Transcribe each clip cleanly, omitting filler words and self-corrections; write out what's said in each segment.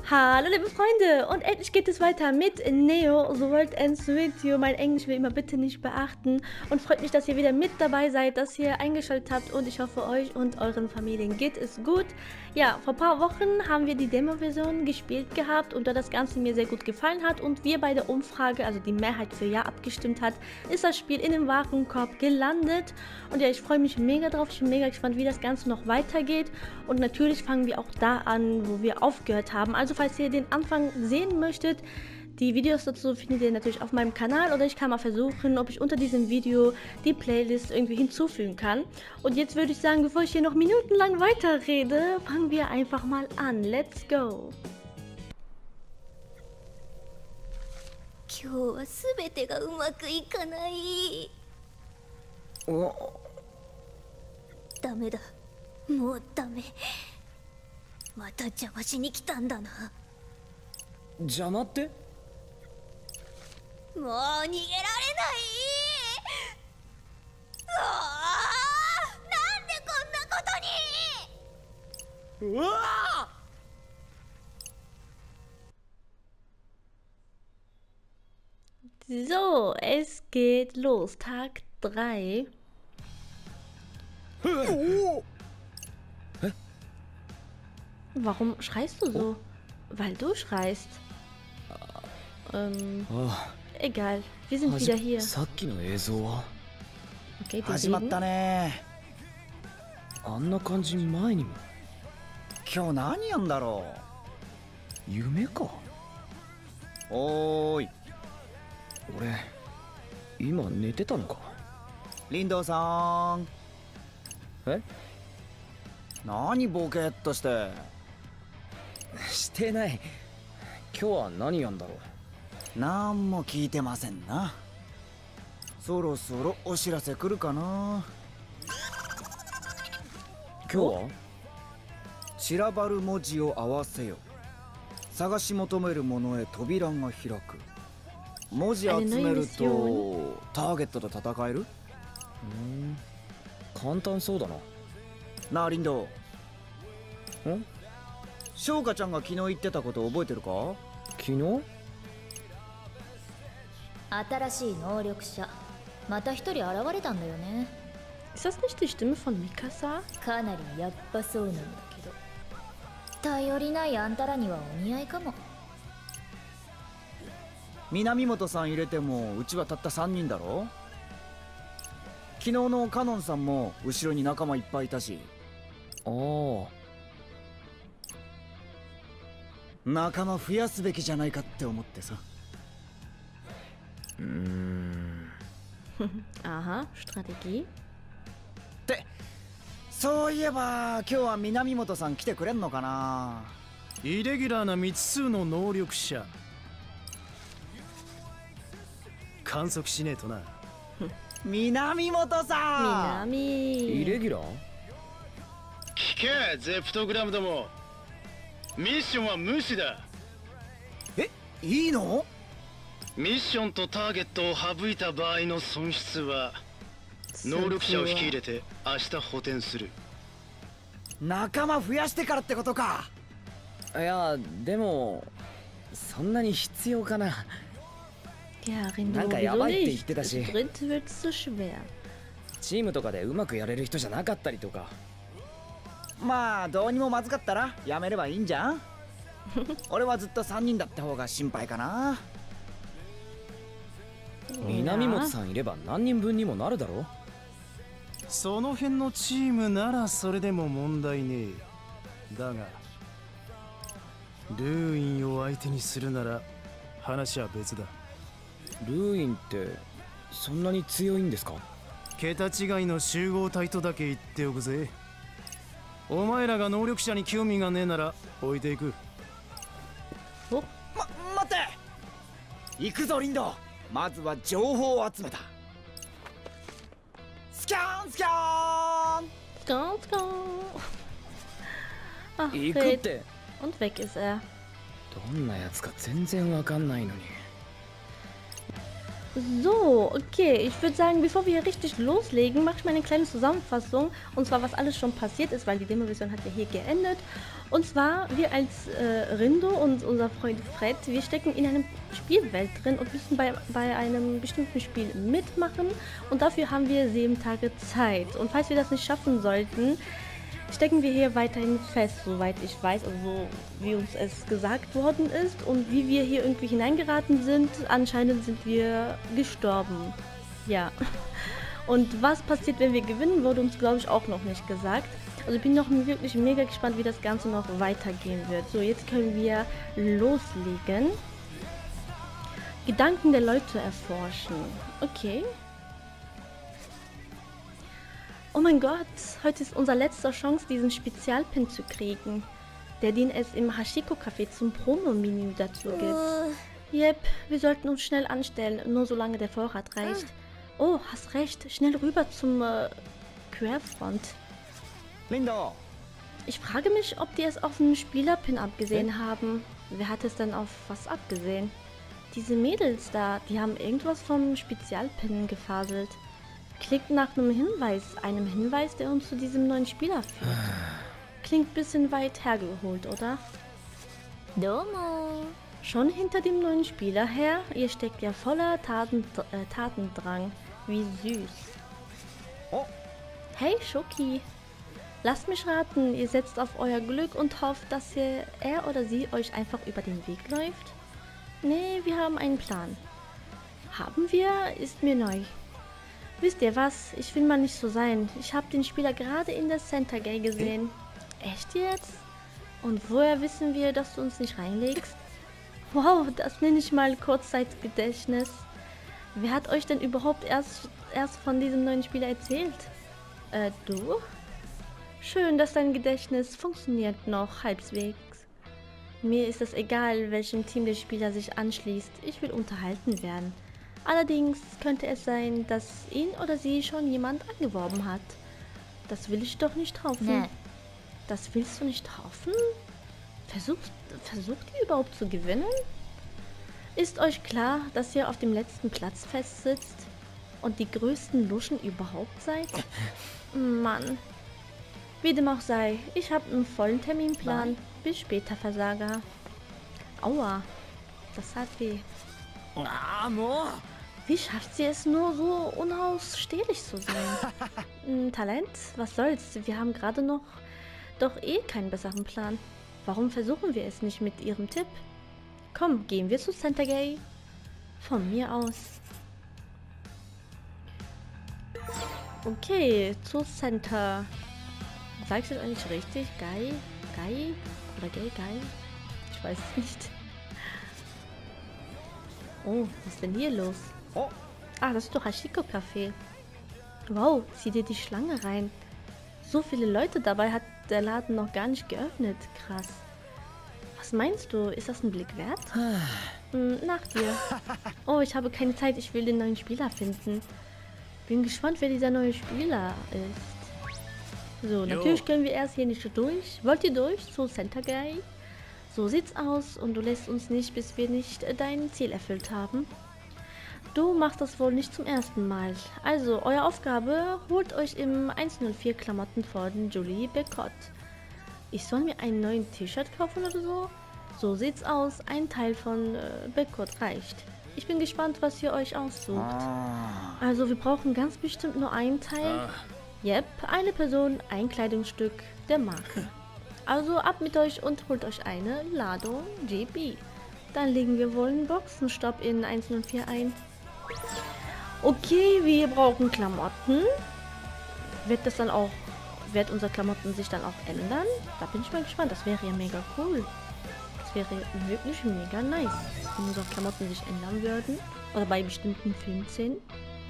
Hallo liebe Freunde und endlich geht es weiter mit Neo, The World Ends With You. Mein Englisch will immer bitte nicht beachten und freut mich, dass ihr wieder mit dabei seid, dass ihr eingeschaltet habt und ich hoffe euch und euren Familien geht es gut. Ja, vor ein paar Wochen haben wir die Demo-Version gespielt gehabt und da das Ganze mir sehr gut gefallen hat und wir bei der Umfrage, also die Mehrheit für Ja abgestimmt hat, ist das Spiel in den Warenkorb gelandet und ja, ich freue mich mega drauf, ich bin mega gespannt, wie das Ganze noch weitergeht und natürlich fangen wir auch da an, wo wir aufgehört haben. Also falls ihr den Anfang sehen möchtet, die Videos dazu findet ihr natürlich auf meinem Kanal oder ich kann mal versuchen, ob ich unter diesem Video die Playlist irgendwie hinzufügen kann. Und jetzt würde ich sagen, bevor ich hier noch minutenlang weiterrede, fangen wir einfach mal an. Let's go! 今日はすべてがうまくいかない。ダメだ、もうダメ。また邪魔しに来たんだな。 邪魔って？ もう逃げられない。なんでこんなことに。 うわ So, es geht los. Tag 3. Warum schreist du so? Weil du schreist. Egal. Wir sind wieder hier. さっきの映像は Okay, die 始まったね。 あんな感じ前にも。 今日何やんだろ夢か。 う。おーい、 俺今寝てたのか。 林道さん。 え？ 何ボケっとして。 してない。今日は何やんだろう。 なんも聞いてませんな。そろそろお知らせ来るかな。 今日は散らばる文字を合わせよ。探し求めるものへ扉が開く。文字集めるとターゲットと戦える？ 簡単そうだな。 なあ林道。 ん？ 翔香ちゃんが昨日言ってたこと覚えてるか？ 昨日？ 新しい能力者、また一人現れたんだよね。 Ist das nicht die Stimme von Mikasa? かなりやっぱそうなんだけど、頼りないあんたらにはお似合いかも。 南本さん入れてもうちはたった3人だろ。昨日のカノンさんも後ろに仲間いっぱいいたし。 ああ。 仲間増やすべきじゃないかって思ってさ。 Aha, Strategie. ってそういえば今日は南本さん来てくれんのかな。 イレギュラーな未知数の能力者観測しねえとな。 南本さん。 Minami. イレギュラー？ 聞けゼプトグラムども、ミッションは無視だ。 え、いいの？ ミッションとターゲットを省いた場合の損失は能力者を引き入れて明日補填する。 仲間増やしてからってことか。 いやでもそんなに必要かな。 Ja, Rindo, なんかや wieso ばいって言 nicht? ってたし。 Dritt wird so schwer. チームとかでうまくやれる人じゃなかったりとか。 まあどうにもまずかったらやめればいいんじゃん。俺はずっと3人だった方が心配かな。 南本さんいれば何人分にもなるだろ。 その辺のチームならそれでも問題ねえ。だがルーインを相手にするなら話は別だ。 ルーインってそんなに強いんですか？ 桁違いの集合体とだけ言っておくぜ。お前らが能力者に興味がねえなら置いていく。 待って行くぞ林道。まずは情報を集めた。スキャンスキャーン。 Skål, skål. Ach, 行くっ Fred. て Und weg ist er. どんなやつか全然わかんないのに。 So, okay, ich würde sagen, bevor wir hier richtig loslegen, mache ich mal eine kleine Zusammenfassung. Und zwar, was alles schon passiert ist, weil die Demo-Version hat ja hier geendet. Und zwar, wir als Rindo und unser Freund Fred, wir stecken in einer Spielwelt drin und müssen bei einem bestimmten Spiel mitmachen. Und dafür haben wir 7 Tage Zeit. Und falls wir das nicht schaffen sollten, stecken wir hier weiterhin fest, soweit ich weiß, also so wie uns es gesagt worden ist. Und wie wir hier irgendwie hineingeraten sind, anscheinend sind wir gestorben. Ja. Und was passiert, wenn wir gewinnen, wurde uns, glaube ich, auch noch nicht gesagt. Also ich bin noch wirklich mega gespannt, wie das Ganze noch weitergehen wird. So, jetzt können wir loslegen. Gedanken der Leute erforschen. Okay. Oh mein Gott, heute ist unsere letzte Chance, diesen Spezialpin zu kriegen, den es im Hashiko-Café zum Promo-Menü dazu gibt. Yep, wir sollten uns schnell anstellen, nur solange der Vorrat reicht. Oh, hast recht, schnell rüber zum Querfront. Linda! Ich frage mich, ob die es auf einen Spielerpin abgesehen haben. Wer hat es denn auf was abgesehen? Diese Mädels da, die haben irgendwas vom Spezialpin gefaselt. Klingt nach einem Hinweis, der uns zu diesem neuen Spieler führt. Klingt ein bisschen weit hergeholt, oder? Domo. Schon hinter dem neuen Spieler her? Ihr steckt ja voller Tatendrang. Wie süß. Oh. Hey, Schoki. Lasst mich raten, ihr setzt auf euer Glück und hofft, dass er oder sie euch einfach über den Weg läuft? Nee, wir haben einen Plan. Haben wir? Ist mir neu. Wisst ihr was? Ich will mal nicht so sein. Ich habe den Spieler gerade in der Center Gate gesehen. Echt jetzt? Und woher wissen wir, dass du uns nicht reinlegst? Wow, das nenne ich mal Kurzzeitgedächtnis. Wer hat euch denn überhaupt erst von diesem neuen Spieler erzählt? Du? Schön, dass dein Gedächtnis funktioniert noch halbwegs. Mir ist es egal, welchem Team der Spieler sich anschließt. Ich will unterhalten werden. Allerdings könnte es sein, dass ihn oder sie schon jemand angeworben hat. Das will ich doch nicht hoffen. Nee. Das willst du nicht hoffen? Versucht ihr überhaupt zu gewinnen? Ist euch klar, dass ihr auf dem letzten Platz festsitzt und die größten Luschen überhaupt seid? Mann. Wie dem auch sei, ich habe einen vollen Terminplan. Bis später, Versager. Aua, das hat weh. Wie schafft sie es nur, so unausstehlich zu sein? Talent? Was soll's? Wir haben gerade noch doch eh keinen besseren Plan. Warum versuchen wir es nicht mit ihrem Tipp? Komm, gehen wir zu Center Gate. Von mir aus. Okay, zu Center. Sag ich das eigentlich richtig? Gai? Oder Gay? Ich weiß es nicht. Oh, was ist denn hier los? Oh. Ah, das ist doch Hashiko-Café. Wow, zieh dir die Schlange rein. So viele Leute dabei hat der Laden noch gar nicht geöffnet. Krass. Was meinst du? Ist das ein Blick wert? Nach dir. Oh, ich habe keine Zeit. Ich will den neuen Spieler finden. Bin gespannt, wer dieser neue Spieler ist. So, natürlich können wir erst hier nicht durch. Wollt ihr durch? Zu Center Gate? So sieht's aus und du lässt uns nicht, bis wir nicht dein Ziel erfüllt haben. Du machst das wohl nicht zum ersten Mal. Also, eure Aufgabe, holt euch im 104 Klamotten von Julie Becott. Ich soll mir einen neuen T-Shirt kaufen oder so? So sieht's aus. Ein Teil von Becott reicht. Ich bin gespannt, was ihr euch aussucht. Also, wir brauchen ganz bestimmt nur einen Teil. Yep, eine Person, ein Kleidungsstück der Marke. Also ab mit euch und holt euch eine Ladung GB. Dann legen wir wohl einen Boxenstopp in 104 ein. Okay, wir brauchen Klamotten. Wird unsere Klamotten sich dann auch ändern? Da bin ich mal gespannt. Das wäre ja mega cool. Das wäre wirklich mega nice, wenn unsere Klamotten sich ändern würden. Oder bei bestimmten Filmszenen.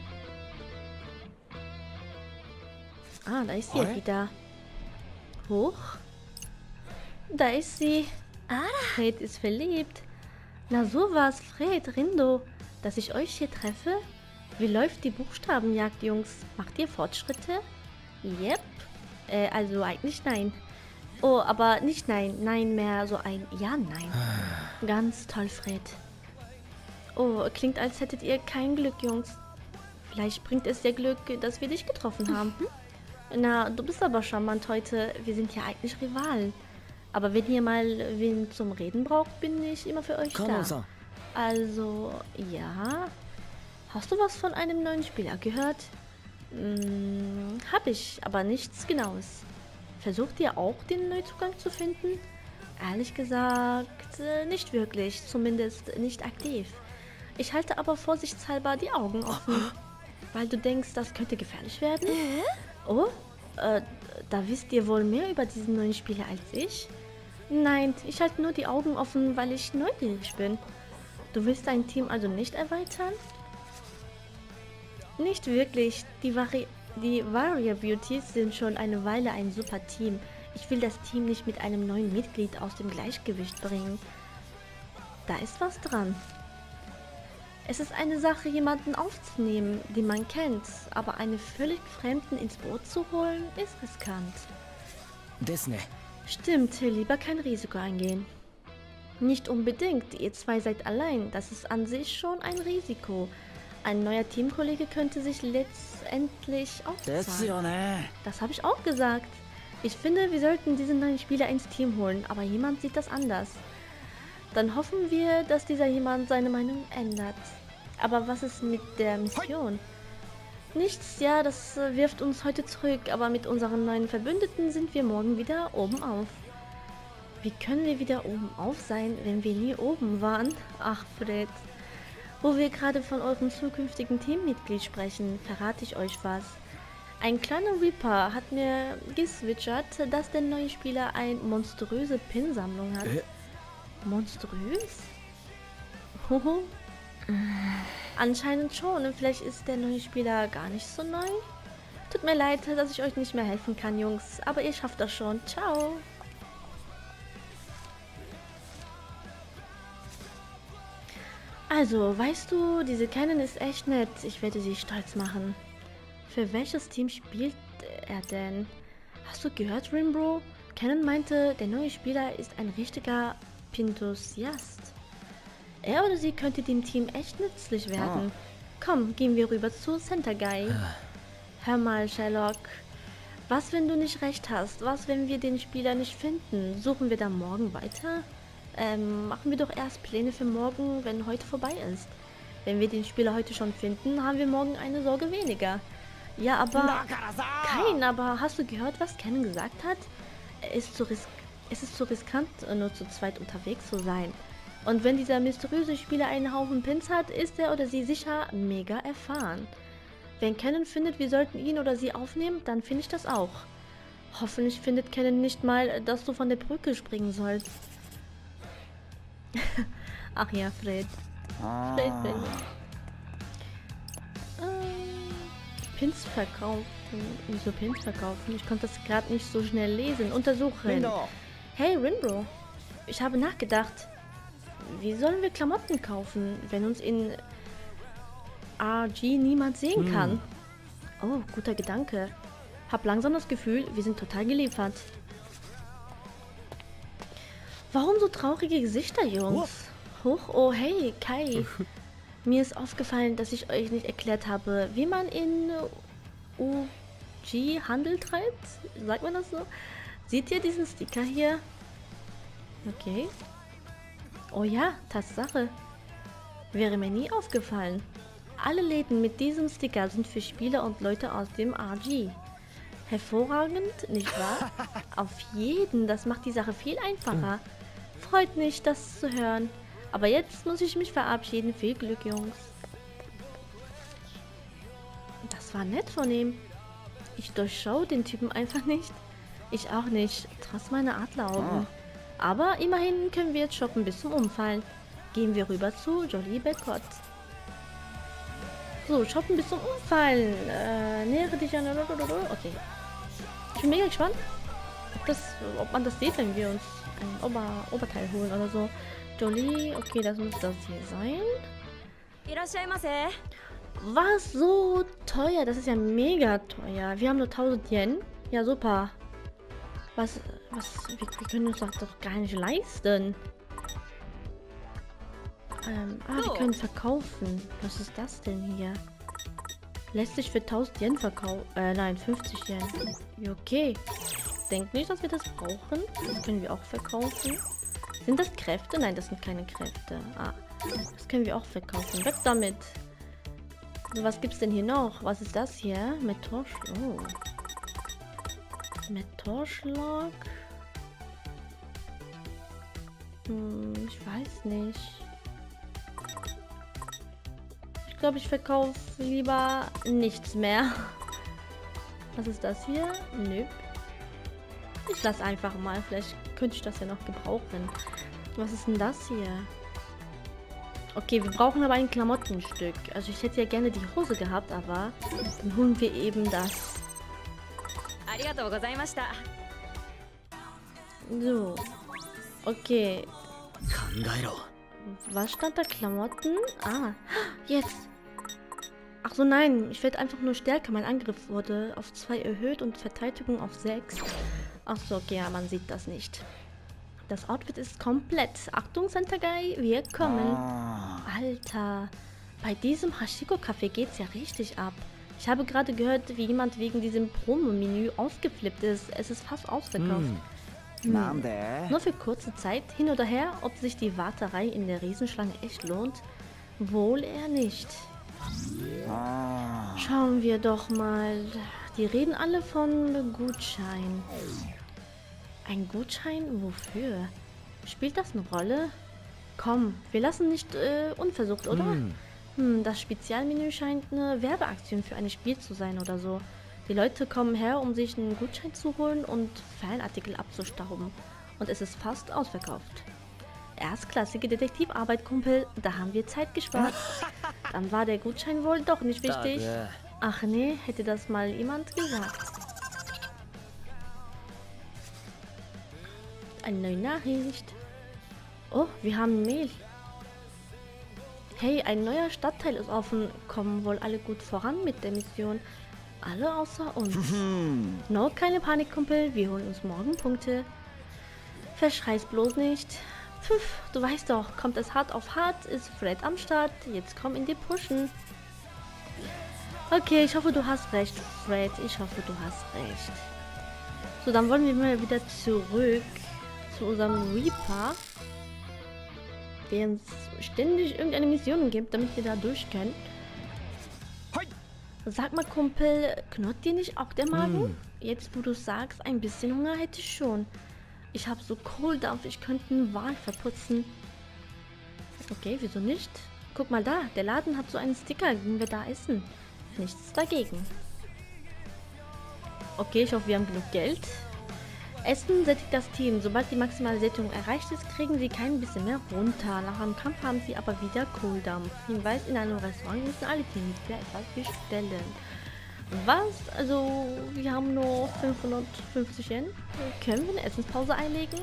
Ah, da ist sie ja wieder. Hoch. Da ist sie. Fred ist verliebt. Na sowas, Fred, Rindo. Dass ich euch hier treffe? Wie läuft die Buchstabenjagd, Jungs? Macht ihr Fortschritte? Yep. Also eigentlich nein. Oh, aber nicht nein. Nein mehr, so ein ja, nein. Ganz toll, Fred. Oh, klingt, als hättet ihr kein Glück, Jungs. Vielleicht bringt es dir Glück, dass wir dich getroffen haben. Na, du bist aber charmant heute. Wir sind ja eigentlich Rivalen. Aber wenn ihr mal wen zum Reden braucht, bin ich immer für euch da. Also, ja. Hast du was von einem neuen Spieler gehört? Hab ich, aber nichts Genaues. Versucht ihr auch, den Neuzugang zu finden? Ehrlich gesagt, nicht wirklich. Zumindest nicht aktiv. Ich halte aber vorsichtshalber die Augen offen. Weil du denkst, das könnte gefährlich werden? Oh, da wisst ihr wohl mehr über diesen neuen Spieler als ich? Nein, ich halte nur die Augen offen, weil ich neugierig bin. Du willst dein Team also nicht erweitern? Nicht wirklich. Die Warrior Beauties sind schon eine Weile ein super Team. Ich will das Team nicht mit einem neuen Mitglied aus dem Gleichgewicht bringen. Da ist was dran. Es ist eine Sache, jemanden aufzunehmen, den man kennt, aber einen völlig Fremden ins Boot zu holen, ist riskant. Stimmt, lieber kein Risiko eingehen. Nicht unbedingt, ihr zwei seid allein, das ist an sich schon ein Risiko. Ein neuer Teamkollege könnte sich letztendlich auszahlen. Das habe ich auch gesagt. Ich finde, wir sollten diesen neuen Spieler ins Team holen, aber jemand sieht das anders. Dann hoffen wir, dass dieser jemand seine Meinung ändert. Aber was ist mit der Mission? Nichts, ja, das wirft uns heute zurück, aber mit unseren neuen Verbündeten sind wir morgen wieder oben auf. Wie können wir wieder oben auf sein, wenn wir nie oben waren? Ach, Fred. Wo wir gerade von eurem zukünftigen Teammitglied sprechen, verrate ich euch was. Ein kleiner Reaper hat mir geswitchert, dass der neue Spieler eine monströse Pin-Sammlung hat. Monströs? Hoho. Anscheinend schon. Und vielleicht ist der neue Spieler gar nicht so neu. Tut mir leid, dass ich euch nicht mehr helfen kann, Jungs. Aber ihr schafft das schon. Ciao. Also, weißt du, diese Cannon ist echt nett. Ich werde sie stolz machen. Für welches Team spielt er denn? Hast du gehört, Rinbro? Cannon meinte, der neue Spieler ist ein richtiger Pintusiast. Er oder sie könnte dem Team echt nützlich werden. Komm, gehen wir rüber zu Center Guy. Hör mal, Sherlock. Was, wenn du nicht recht hast? Was, wenn wir den Spieler nicht finden? Suchen wir dann morgen weiter? Machen wir doch erst Pläne für morgen, wenn heute vorbei ist. Wenn wir den Spieler heute schon finden, haben wir morgen eine Sorge weniger. Ja, aber... aber hast du gehört, was Ken gesagt hat? Es ist zu riskant, nur zu zweit unterwegs zu sein. Und wenn dieser mysteriöse Spieler einen Haufen Pins hat, ist er oder sie sicher mega erfahren. Wenn Cannon findet, wir sollten ihn oder sie aufnehmen, dann finde ich das auch. Hoffentlich findet Cannon nicht mal, dass du von der Brücke springen sollst. Ach ja, Fred. Fred. Pins verkaufen. Wieso Pins verkaufen? Ich konnte das gerade nicht so schnell lesen. Untersuchen. Hey, Rinbro. Ich habe nachgedacht. Wie sollen wir Klamotten kaufen, wenn uns in RG niemand sehen kann? Oh, guter Gedanke. Hab langsam das Gefühl, wir sind total geliefert. Warum so traurige Gesichter, Jungs? Huch, oh hey, Kai. Mir ist aufgefallen, dass ich euch nicht erklärt habe, wie man in UG Handel treibt. Sagt man das so? Seht ihr diesen Sticker hier? Okay. Oh ja, Tatsache. Wäre mir nie aufgefallen. Alle Läden mit diesem Sticker sind für Spieler und Leute aus dem RG. Hervorragend, nicht wahr? Auf jeden, das macht die Sache viel einfacher. Freut mich, das zu hören. Aber jetzt muss ich mich verabschieden. Viel Glück, Jungs. Das war nett von ihm. Ich durchschaue den Typen einfach nicht. Ich auch nicht, trotz meiner Adleraugen. Aber immerhin können wir jetzt shoppen bis zum Umfallen. Gehen wir rüber zu Jolly Becott. So, shoppen bis zum Umfallen. Nähere dich an... Okay. Ich bin mega gespannt, ob man das sieht, wenn wir uns ein Oberteil holen oder so. Jolly, okay, das muss das hier sein. Was so teuer? Das ist ja mega teuer. Wir haben nur 1000 Yen. Ja, super. Wir können uns das doch gar nicht leisten. Wir können verkaufen. Was ist das denn hier? Lässt sich für 1000 Yen verkaufen. Nein, 50 Yen. Okay. denke nicht, dass wir das brauchen. Das können wir auch verkaufen. Sind das Kräfte? Nein, das sind keine Kräfte. Ah, das können wir auch verkaufen. Weg damit. So, was gibt's denn hier noch? Was ist das hier? Metallschlag. Oh. Metallschlag. Ich weiß nicht. Ich glaube, ich verkaufe lieber nichts mehr. Was ist das hier? Nö. Ich lasse einfach mal. Vielleicht könnte ich das ja noch gebrauchen. Was ist denn das hier? Okay, wir brauchen aber ein Klamottenstück. Also ich hätte ja gerne die Hose gehabt, aber dann holen wir eben das. So. Okay. Was stand da? Klamotten? Ah, jetzt. Ach so, nein. Ich werde einfach nur stärker. Mein Angriff wurde auf 2 erhöht und Verteidigung auf 6. Ach so, okay, ja, man sieht das nicht. Das Outfit ist komplett. Achtung, Sentai, wir kommen. Alter, bei diesem Hashiko-Café geht's ja richtig ab. Ich habe gerade gehört, wie jemand wegen diesem Promo-Menü ausgeflippt ist. Es ist fast ausverkauft. Nur für kurze Zeit, hin oder her, ob sich die Warterei in der Riesenschlange echt lohnt? Wohl eher nicht. Schauen wir doch mal. Die reden alle von Gutschein. Ein Gutschein? Wofür? Spielt das eine Rolle? Komm, wir lassen nicht unversucht, oder? Das Spezialmenü scheint eine Werbeaktion für ein Spiel zu sein oder so. Die Leute kommen her, um sich einen Gutschein zu holen und Fanartikel abzustauben. Und es ist fast ausverkauft. Erstklassige Detektivarbeit, Kumpel. Da haben wir Zeit gespart. Dann war der Gutschein wohl doch nicht wichtig. Ach nee, hätte das mal jemand gesagt. Eine neue Nachricht. Oh, wir haben Mail. Hey, ein neuer Stadtteil ist offen. Kommen wohl alle gut voran mit der Mission. Alle außer uns. No, keine Panik, Kumpel. Wir holen uns morgen Punkte. Verschrei's bloß nicht. Pfiff, du weißt doch, kommt es hart auf hart, ist Fred am Start. Jetzt komm in die Pushen. Okay, ich hoffe, du hast recht, Fred. Ich hoffe, du hast recht. So, dann wollen wir mal wieder zurück zu unserem Reaper, der uns ständig irgendeine Mission gibt, damit wir da durch können. Sag mal, Kumpel, knurrt dir nicht auch der Magen? Jetzt, wo du sagst, ein bisschen Hunger hätte ich schon. Ich habe so Kohldampf, ich könnte einen Wal verputzen. Okay, wieso nicht? Guck mal da, der Laden hat so einen Sticker, den wir da essen. Nichts dagegen. Okay, ich hoffe, wir haben genug Geld. Essen sättigt das Team. Sobald die maximale Sättigung erreicht ist, kriegen sie kein bisschen mehr runter. Nach einem Kampf haben sie aber wieder Kohldampf. Hinweis: in einem Restaurant müssen alle Teammitglieder etwas bestellen. Was? Also, wir haben nur 550 Yen. Können wir eine Essenspause einlegen?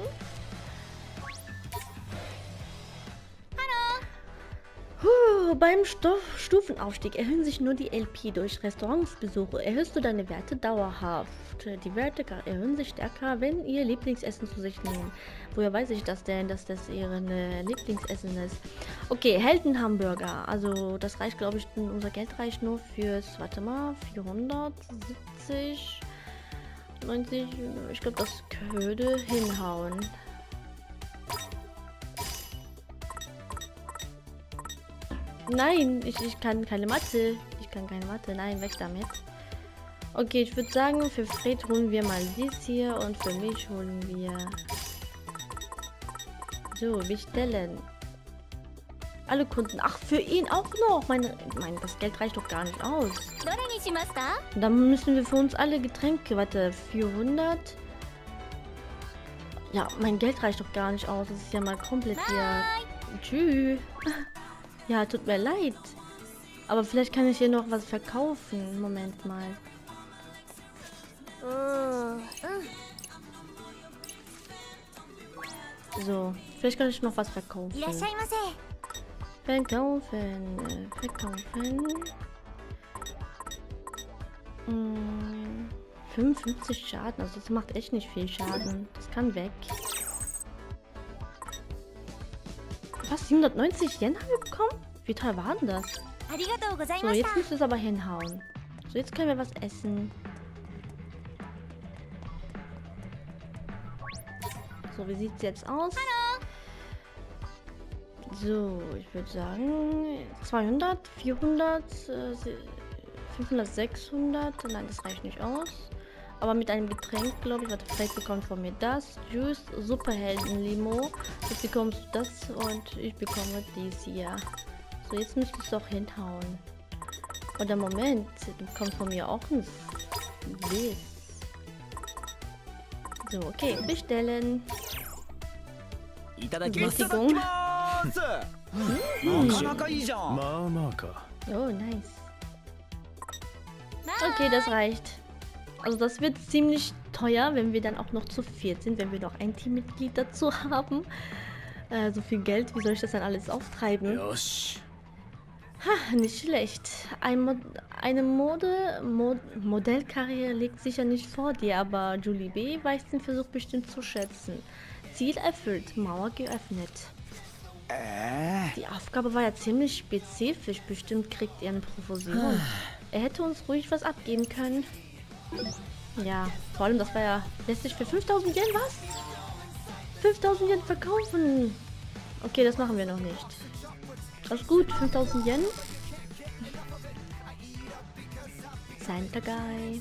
Beim Stufenaufstieg erhöhen sich nur die LP durch Restaurantsbesuche. Erhöhst du deine Werte dauerhaft. Die Werte erhöhen sich stärker, wenn ihr Lieblingsessen zu sich nehmen. Woher weiß ich das denn, dass das ihre Lieblingsessen ist? Okay, Heldenhamburger. Also das reicht, glaube ich, unser Geld reicht nur fürs, warte mal, 470, 90, ich glaube, das würde hinhauen. Nein, ich kann keine Mathe. Ich kann keine Mathe. Nein, weg damit. Okay, ich würde sagen, für Fred holen wir mal dies hier und für mich holen wir... So, bestellen. Alle Kunden. Ach, für ihn auch noch. Das Geld reicht doch gar nicht aus. Dann müssen wir für uns alle Getränke... Warte, 400... Ja, mein Geld reicht doch gar nicht aus. Das ist ja mal komplett hier... Tschüss. Ja, tut mir leid. Aber vielleicht kann ich hier noch was verkaufen. Moment mal. So, vielleicht kann ich noch was verkaufen. Verkaufen. 55 Schaden. Also das macht echt nicht viel Schaden. Das kann weg. Was? 790 Yen haben wir bekommen? Wie teuer war denn das? So, jetzt müsste es aber hinhauen. So, jetzt können wir was essen. So, wie sieht es jetzt aus? So, ich würde sagen 200, 400, 500, 600. Nein, das reicht nicht aus. Aber mit einem Getränk, glaube ich, warte, vielleicht bekommt von mir das. Juice, Superhelden-Limo. Jetzt bekommst du das und ich bekomme dies hier. So, jetzt müsste es doch hinhauen. Oder Moment, du bekommst von mir auch ein Bliss. So, okay, bestellen. Besichtigung. Oh, nice. Okay, das reicht. Also das wird ziemlich teuer, wenn wir dann auch noch zu viert sind, wenn wir noch ein Teammitglied dazu haben. So viel Geld, wie soll ich das dann alles auftreiben? Ha, nicht schlecht. Eine Modellkarriere liegt sicher nicht vor dir, aber Julie B. weiß den Versuch bestimmt zu schätzen. Ziel erfüllt, Mauer geöffnet. Die Aufgabe war ja ziemlich spezifisch. Bestimmt kriegt er eine Provision. Er hätte uns ruhig was abgeben können. Ja, vor allem das war ja letztlich für 5000 Yen, was? 5000 Yen verkaufen. Okay, das machen wir noch nicht. Das ist gut, 5000 Yen. Santa Guy.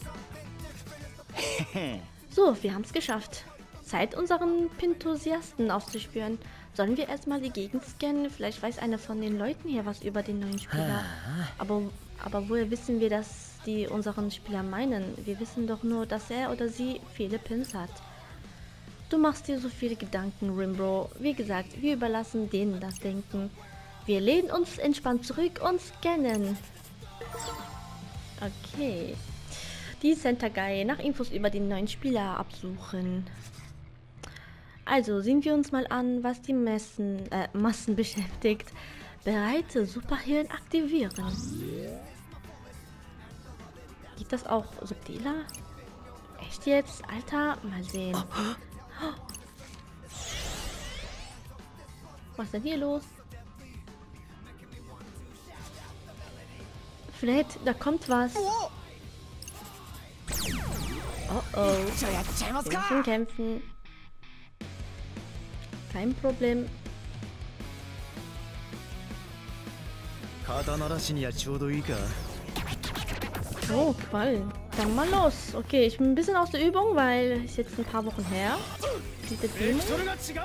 So, wir haben es geschafft. Zeit, unseren Pintosiasten aufzuspüren. Sollen wir erstmal die Gegend scannen? Vielleicht weiß einer von den Leuten hier was über den neuen Spieler. Aber woher wissen wir, dass die unseren Spieler meinen? Wir wissen doch nur, dass er oder sie viele Pins hat. Du machst dir so viele Gedanken, Rimbro. Wie gesagt, wir überlassen denen das Denken. Wir lehnen uns entspannt zurück und scannen. Okay. Die Center Guy nach Infos über den neuen Spieler absuchen. Also sehen wir uns mal an, was die Massen beschäftigt. Bereite Superhirn aktivieren. Geht das auch subtiler? Echt jetzt? Alter, mal sehen. Was ist denn hier los? Fred, da kommt was. Oh oh. Wir müssen kämpfen. Kein Problem. Oh, Ball. Dann mal los. Okay, ich bin ein bisschen aus der Übung, weil es jetzt ein paar Wochen her. Diese Demo. So,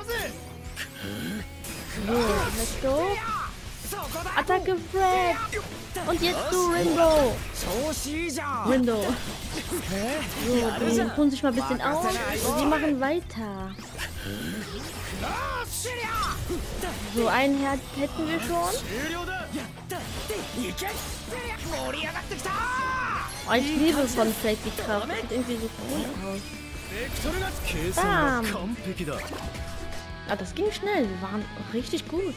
let's go. Attacke Fred. Und jetzt du, Rindo. Rindo. So, die ruhen sich mal ein bisschen aus. Und die machen weiter. So, ein Herz hätten wir schon. Oh, ich liebe von Fred die Kraft. Sieht irgendwie so cool aus. Bam. Ah, das ging schnell. Wir waren richtig gut.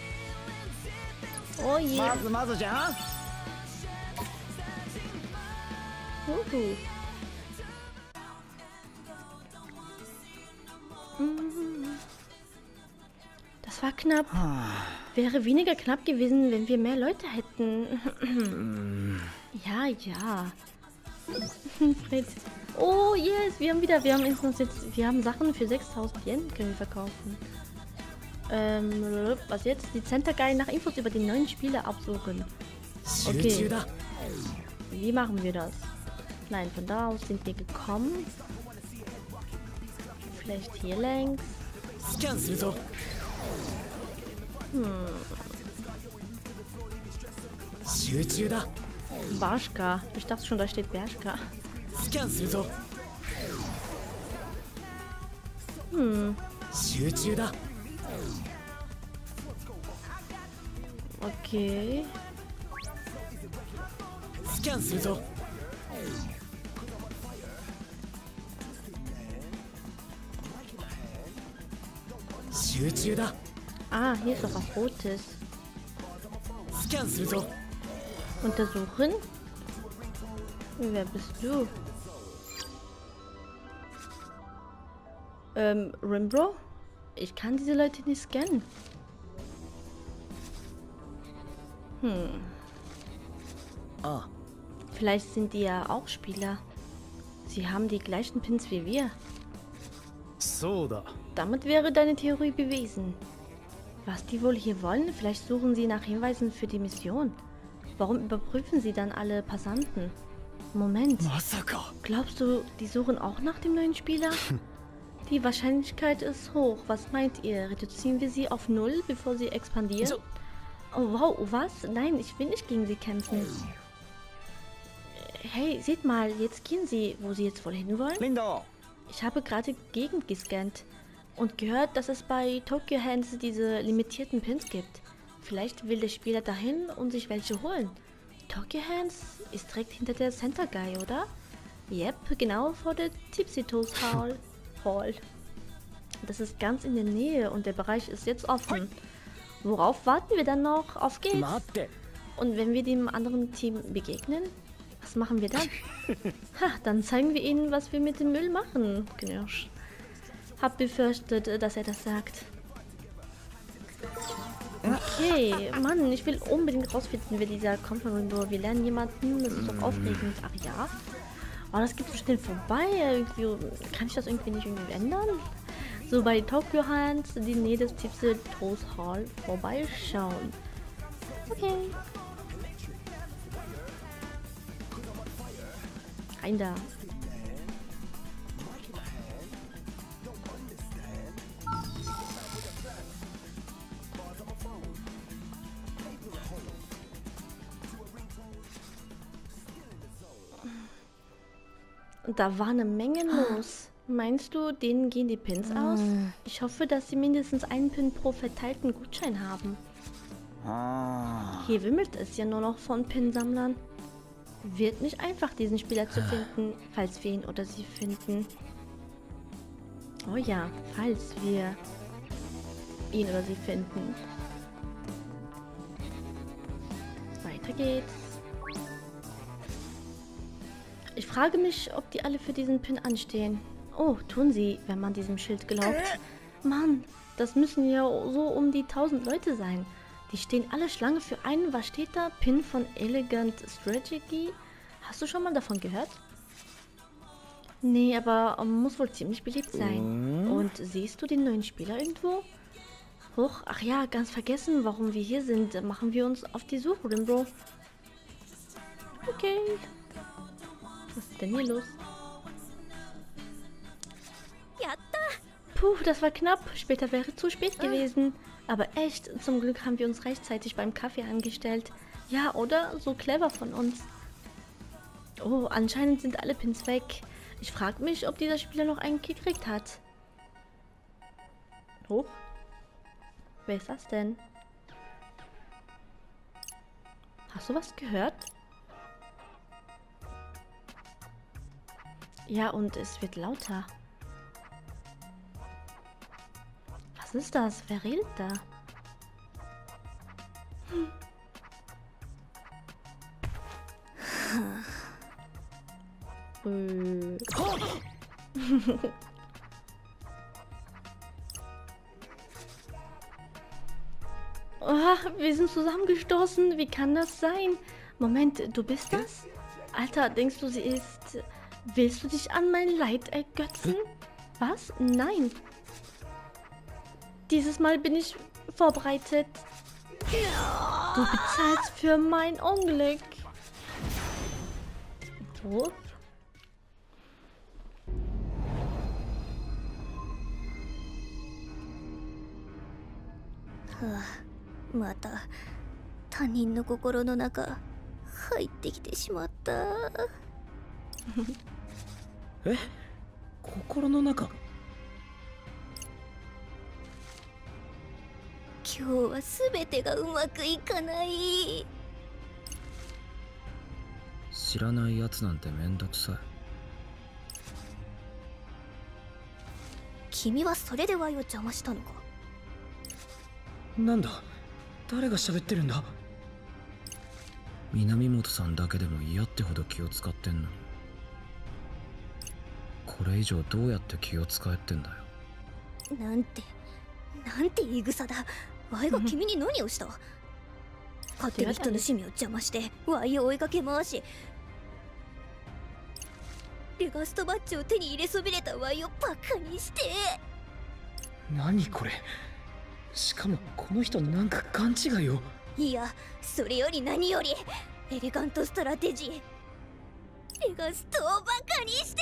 Oh je. Das war knapp. Wäre weniger knapp gewesen, wenn wir mehr Leute hätten. Ja. Fred. Oh yes, wir haben Sachen für 6000 Yen können wir verkaufen. Was jetzt? Die Center Guy nach Infos über die neuen Spieler absuchen. Okay. Wie machen wir das? Nein, von da aus sind wir gekommen. Vielleicht hier längs. Barschka. Ich dachte schon, da steht Bershka. Okay. Ah, hier ist doch was Rotes. Untersuchen? Wer bist du? Rimbro? Ich kann diese Leute nicht scannen. Vielleicht sind die ja auch Spieler. Sie haben die gleichen Pins wie wir. damit wäre deine Theorie bewiesen. Was die wohl hier wollen? Vielleicht suchen sie nach Hinweisen für die Mission. Warum überprüfen sie dann alle Passanten? Moment. Glaubst du, die suchen auch nach dem neuen Spieler? Die Wahrscheinlichkeit ist hoch. Was meint ihr? Reduzieren wir sie auf 0, bevor sie expandieren? Oh wow, was? Nein, ich will nicht gegen sie kämpfen. Hey, seht mal, jetzt gehen sie, wo sie jetzt wohl hinwollen? Linda! Ich habe gerade die Gegend gescannt und gehört, dass es bei Tokyo Hands diese limitierten Pins gibt. Vielleicht will der Spieler dahin und sich welche holen. Tokyo Hands ist direkt hinter der Center Guy, oder? Yep, genau vor der Tipsy Toast Hall. Das ist ganz in der Nähe und der Bereich ist jetzt offen. Worauf warten wir dann noch? Auf geht's! Und wenn wir dem anderen Team begegnen, was machen wir dann? Ha, dann zeigen wir ihnen, was wir mit dem Müll machen. Knirsch. Hab befürchtet, dass er das sagt. Okay, Mann, ich will unbedingt rausfinden, wer dieser Konferenz. Wir lernen jemanden, das ist doch aufregend. Ach ja? Oh, das geht so schnell vorbei. Irgendwie, kann ich das irgendwie nicht ändern? So bei Tokyo Hands, die Nähe des Tipsy Toast Hall vorbeischauen. Okay. Rein da. Da war eine Menge los. Meinst du, denen gehen die Pins aus? Ich hoffe, dass sie mindestens einen Pin pro verteilten Gutschein haben. Hier wimmelt es ja nur noch von Pinsammlern. Wird nicht einfach, diesen Spieler zu finden, falls wir ihn oder sie finden. Oh ja, falls wir ihn oder sie finden. Weiter geht's. Ich frage mich, ob die alle für diesen Pin anstehen. Oh, tun sie, wenn man diesem Schild glaubt. Mann, das müssen ja so um die 1000 Leute sein. Die stehen alle Schlange für einen, was steht da? Pin von Elegant Strategy? Hast du schon mal davon gehört? Nee, aber muss wohl ziemlich beliebt sein. Und siehst du den neuen Spieler irgendwo? Huch, ach ja, ganz vergessen, warum wir hier sind. Machen wir uns auf die Suche, Bro. Okay. Was ist denn hier los? Puh, das war knapp. Später wäre zu spät gewesen. Aber echt, zum Glück haben wir uns rechtzeitig beim Kaffee angestellt. Ja, oder? So clever von uns. Oh, anscheinend sind alle Pins weg. Ich frage mich, ob dieser Spieler noch einen gekriegt hat. Hoch. Wer ist das denn? Hast du was gehört? Ja, und es wird lauter. Was ist das? Wer redet da? Oh, wir sind zusammengestoßen. Wie kann das sein? Moment, du bist das? Alter, denkst du, sie ist... Willst du dich an mein Leid ergötzen? Was? Nein. Dieses Mal bin ich vorbereitet. Du bezahlst für mein Unglück. Wo? Ah, また他人の心の中入ってきてしまった。 え？心の中？ 今日は全てがうまくいかない。 知らないやつなんてめんどくさい。 君はそれでワイを邪魔したのか？ なんだ？誰が喋ってるんだ？南本さんだけでも嫌ってほど気を使ってんのに、これ以上どうやって気を使えってんだよ。 なんて言い草だ。ワイが君に何をした？勝手に人の趣味を邪魔してワイを追いかけ回し、レガストバッジを手に入れそびれたワイをバカにして。 何これ。しかもこの人なんか勘違いを。 いや、それより何よりエレガントストラテジー。ペガストをバカにして。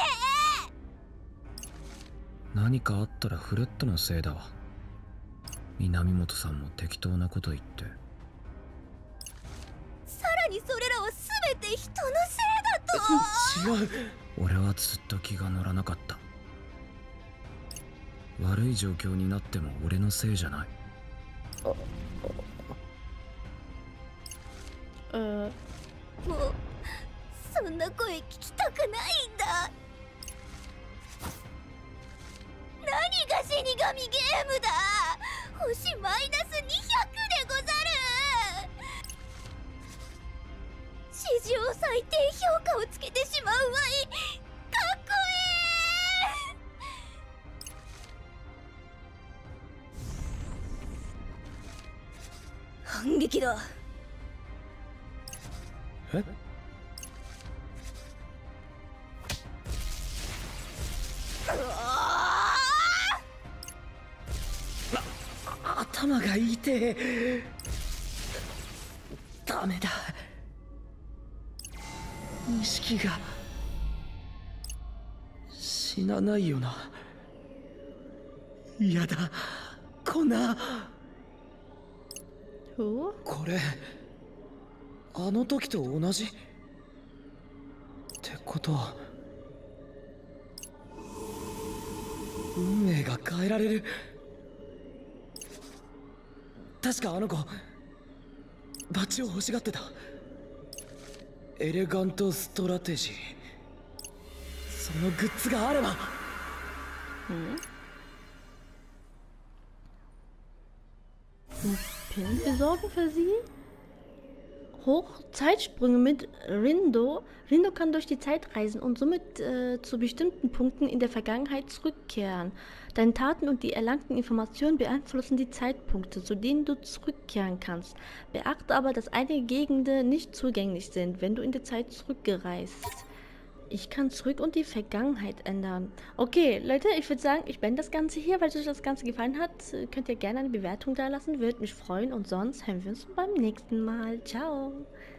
何かあったらフレットのせいだわ。南本さんも適当なこと言って。 さらにそれらは全て人のせいだと。 違う。俺はずっと気が乗らなかった。悪い状況になっても俺のせいじゃない。 もうそんな声聞きたくないんだ。何が死神ゲームだ。星マイナス200でござる。史上最低評価をつけてしまうわい。かっこいい。反撃だ。 え？頭が痛え。ダメだ。錦が死なないよな。嫌だ。こんな。これあの時と同じってことは、運命が変えられる。確かあの子バッジを欲しがってた。エレガントストラテジー。そのグッズがあれば。 Pin besorgen für sie? Zeitsprünge mit Rindo. Rindo kann durch die Zeit reisen und somit zu bestimmten Punkten in der Vergangenheit zurückkehren. Deine Taten und die erlangten Informationen beeinflussen die Zeitpunkte, zu denen du zurückkehren kannst. Beachte aber, dass einige Gegenden nicht zugänglich sind, wenn du in der Zeit zurückgereist. Ich kann zurück und die Vergangenheit ändern. Okay, Leute, ich würde sagen, ich beende das Ganze hier. Falls euch das Ganze gefallen hat, könnt ihr gerne eine Bewertung da lassen. Würde mich freuen. Und sonst hören wir uns beim nächsten Mal. Ciao.